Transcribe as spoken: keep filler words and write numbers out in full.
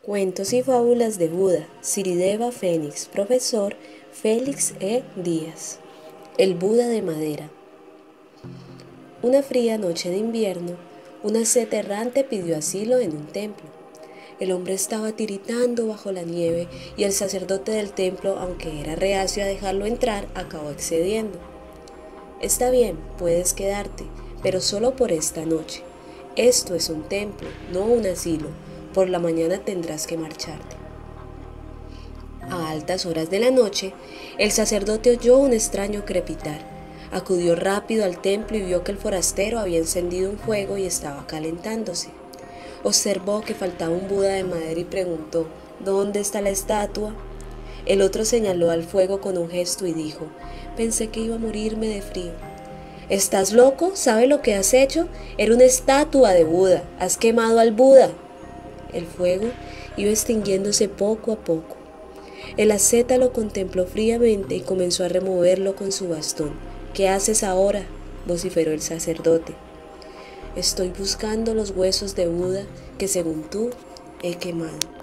Cuentos y fábulas de Buda, Sirideva Fénix, profesor Félix E. Díaz. El Buda de madera. Una fría noche de invierno, una asceta errante pidió asilo en un templo. El hombre estaba tiritando bajo la nieve y el sacerdote del templo, aunque era reacio a dejarlo entrar, acabó accediendo. Está bien, puedes quedarte, pero solo por esta noche. Esto es un templo, no un asilo. Por la mañana tendrás que marcharte. A altas horas de la noche, el sacerdote oyó un extraño crepitar. Acudió rápido al templo y vio que el forastero había encendido un fuego y estaba calentándose. Observó que faltaba un Buda de madera y preguntó: ¿dónde está la estatua? El otro señaló al fuego con un gesto y dijo: pensé que iba a morirme de frío. ¿Estás loco? ¿Sabes lo que has hecho? Era una estatua de Buda. Has quemado al Buda. El fuego iba extinguiéndose poco a poco. El asceta lo contempló fríamente y comenzó a removerlo con su bastón. ¿Qué haces ahora?, vociferó el sacerdote. Estoy buscando los huesos de Buda que, según tú, he quemado.